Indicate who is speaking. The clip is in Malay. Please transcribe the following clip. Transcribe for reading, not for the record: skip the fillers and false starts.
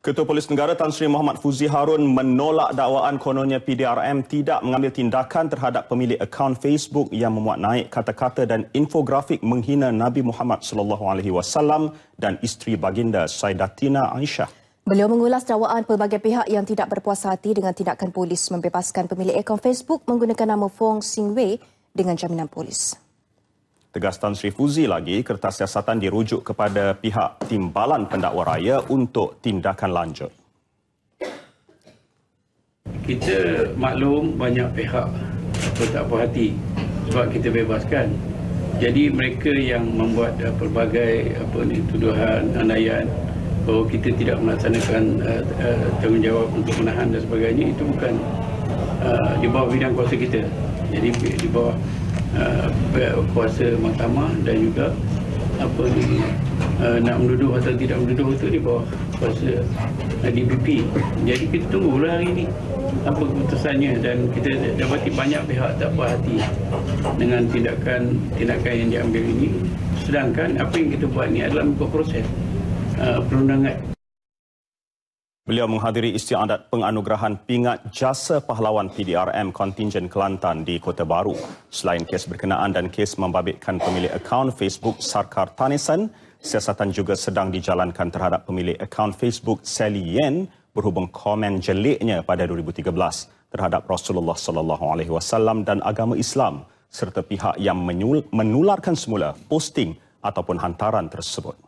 Speaker 1: Ketua Polis Negara Tan Sri Muhammad Fuzi Harun menolak dakwaan kononnya PDRM tidak mengambil tindakan terhadap pemilik akaun Facebook yang memuat naik kata-kata dan infografik menghina Nabi Muhammad SAW dan isteri baginda Saidatina Aisyah.
Speaker 2: Beliau mengulas dakwaan pelbagai pihak yang tidak berpuas hati dengan tindakan polis membebaskan pemilik akaun Facebook menggunakan nama Fong Sing Wei dengan jaminan polis.
Speaker 1: Tegas Tan Sri Fuzi lagi, kertas siasatan dirujuk kepada pihak Timbalan Pendakwa Raya untuk tindakan lanjut.
Speaker 3: Kita maklum banyak pihak tak puas hati sebab kita bebaskan. Jadi mereka yang membuat pelbagai tuduhan, andaian bahawa kita tidak melaksanakan tanggungjawab untuk menahan dan sebagainya, itu bukan di bawah bidang kuasa kita. Jadi di bawah kuasa mahkamah dan juga nak menuduh atau tidak menuduh itu di bawah kuasa DPP. Jadi kita tunggulah hari ini apa keputusannya, dan kita dapati banyak pihak tak puas hati dengan tindakan yang diambil ini, sedangkan apa yang kita buat ini adalah mengikut proses perundangan.
Speaker 1: Beliau menghadiri istiadat penganugerahan pingat jasa pahlawan PDRM kontingen Kelantan di Kota Baru. Selain kes berkenaan dan kes membabitkan pemilik akaun Facebook Sarkar Tanisan, siasatan juga sedang dijalankan terhadap pemilik akaun Facebook Sally Yen berhubung komen jeliknya pada 2013 terhadap Rasulullah SAW dan agama Islam serta pihak yang menularkan semula posting ataupun hantaran tersebut.